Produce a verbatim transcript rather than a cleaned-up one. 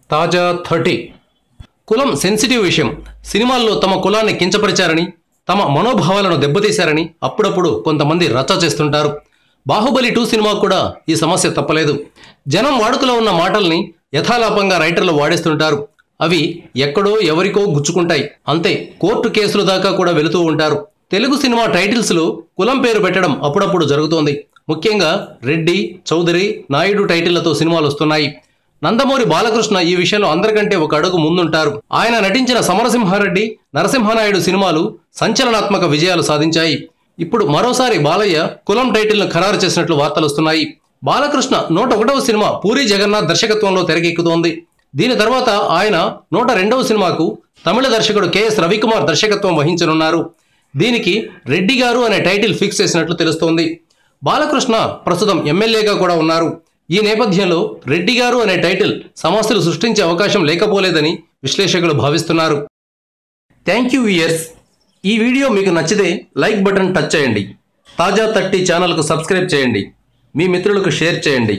తాజా థర్టీ కులం సెన్సిటివ్ విషయం. సినిమాల్లో తమ కులాన్ని కించపరిచారని, తమ మనోభావాలను దెబ్బతీశారని అప్పుడప్పుడు కొంతమంది రచ్చ చేస్తుంటారు. బాహుబలి టూ సినిమా కూడా ఈ సమస్య తప్పలేదు. జనం వాడుకలో ఉన్న మాటల్ని యథాలాపంగా రైటర్లు వాడేస్తుంటారు. అవి ఎక్కడో ఎవరికో గుచ్చుకుంటాయి. అంతే, కోర్టు కేసుల దాకా కూడా వెళుతూ ఉంటారు. తెలుగు సినిమా టైటిల్స్లో కులం పేరు పెట్టడం అప్పుడప్పుడు జరుగుతోంది. ముఖ్యంగా రెడ్డి, చౌదరి, నాయుడు టైటిళ్లతో సినిమాలు వస్తున్నాయి. నందమూరి బాలకృష్ణ ఈ విషయంలో అందరికంటే ఒక అడుగు ముందుంటారు. ఆయన నటించిన సమరసింహారెడ్డి, నరసింహనాయుడు సినిమాలు సంచలనాత్మక విజయాలు సాధించాయి. ఇప్పుడు మరోసారి బాలయ్య కులం టైటిల్ను ఖరారు చేసినట్లు వార్తలు వస్తున్నాయి. బాలకృష్ణ నూట ఒకటవ సినిమా పూరి జగన్నాథ్ దర్శకత్వంలో తెరకెక్కుతోంది. దీని తర్వాత ఆయన నూట రెండవ సినిమాకు తమిళ దర్శకుడు కెఎస్ రవికుమార్ దర్శకత్వం వహించనున్నారు. దీనికి రెడ్డి గారు అనే టైటిల్ ఫిక్స్ చేసినట్లు తెలుస్తోంది. బాలకృష్ణ ప్రస్తుతం ఎమ్మెల్యేగా కూడా ఉన్నారు. ఈ నేపథ్యంలో రెడ్డి గారు అనే టైటిల్ సమస్యలు సృష్టించే అవకాశం లేకపోలేదని విశ్లేషకులు భావిస్తున్నారు. Thank you viewers. ఈ వీడియో మీకు నచ్చితే లైక్ బటన్ టచ్ చేయండి. తాజా థర్టీ ఛానల్కు సబ్స్క్రైబ్ చేయండి. మీ మిత్రులకు షేర్ చేయండి.